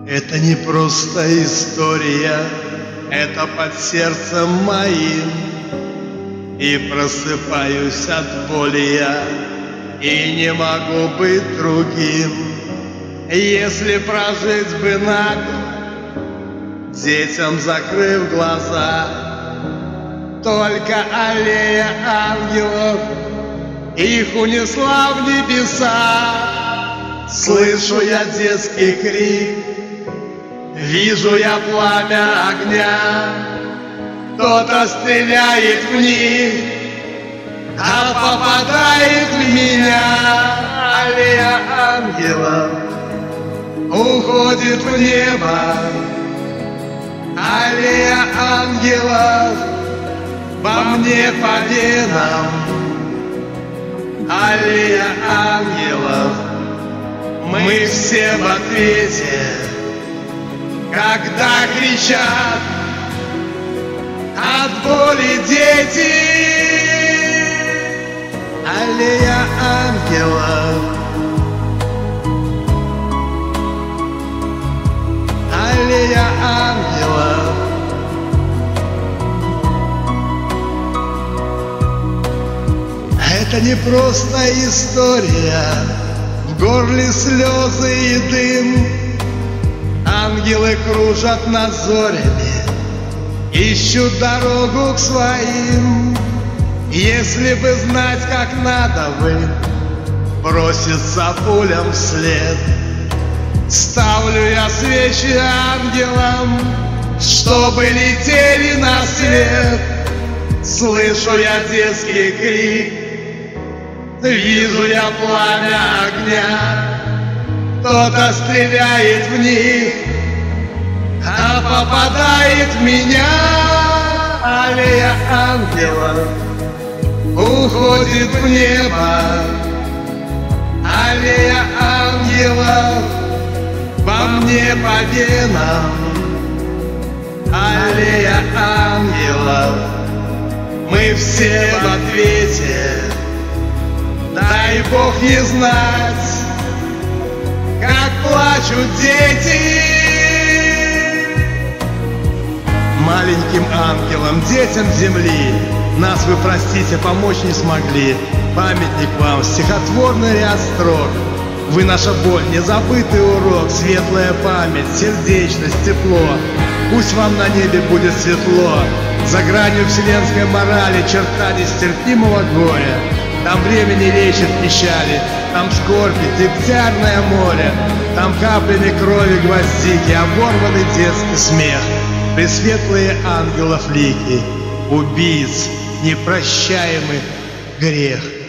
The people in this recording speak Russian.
Это не просто история, это под сердцем моим. И просыпаюсь от боли я, и не могу быть другим. Если прожить бы нагло, детям закрыв глаза, только аллея ангелов их унесла в небеса. Слышу я детский крик, вижу я пламя огня. Кто-то стреляет в них, а попадает в меня. Аллея ангелов уходит в небо. Аллея ангелов во мне по венам. Аллея ангелов, мы все в ответе, когда кричат от боли дети. Аллея ангелов, аллея ангелов. Это не просто история, в горле слезы и дым. Ангелы кружат над зорями, ищут дорогу к своим. Если бы знать, как надо бы броситься пулям вслед, ставлю я свечи ангелам, чтобы летели на свет. Слышу я детский крик, вижу я пламя огня. Кто-то стреляет в них, а попадает в меня. Аллея ангелов уходит в небо. Аллея ангелов во мне по венам. Аллея ангелов, мы все в ответе. Дай Бог не знать, как плачут дети. Маленьким ангелам, детям земли, нас вы, простите, помочь не смогли. Памятник вам, стихотворный ряд строк. Вы наша боль, незабытый урок. Светлая память, сердечность, тепло. Пусть вам на небе будет светло. За гранью вселенской морали черта нестерпимого горя. Там время не лечит печали, там скорбь и дегтярное море. Там каплями крови гвоздики, оборванный детский смех. Пресветлые ангелов лики, убийц непрощаемый грех.